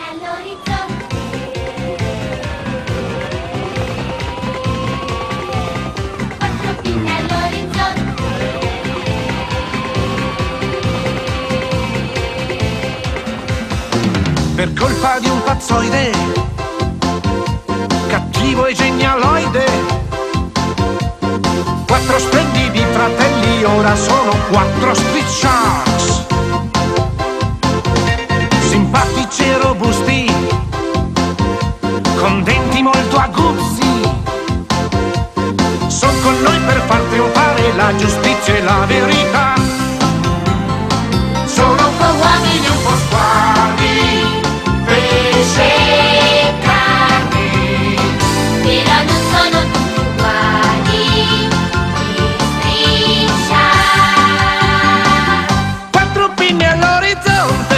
all'orizzonte. Quattro pinne all'orizzonte. Per colpa di un pazzoide, cattivo e genialoide, quattro splendidi fratelli ora sono quattro Street Sharks. Simpatici e robusti, con denti molto aguzzi, son con noi per far trionfare la giustizia e la verità. Sono un po' uomini, un po' squali, pesce e carne, Però non sono tutti uguali, gli Street Sharks. quattro pinne all'orizzonte.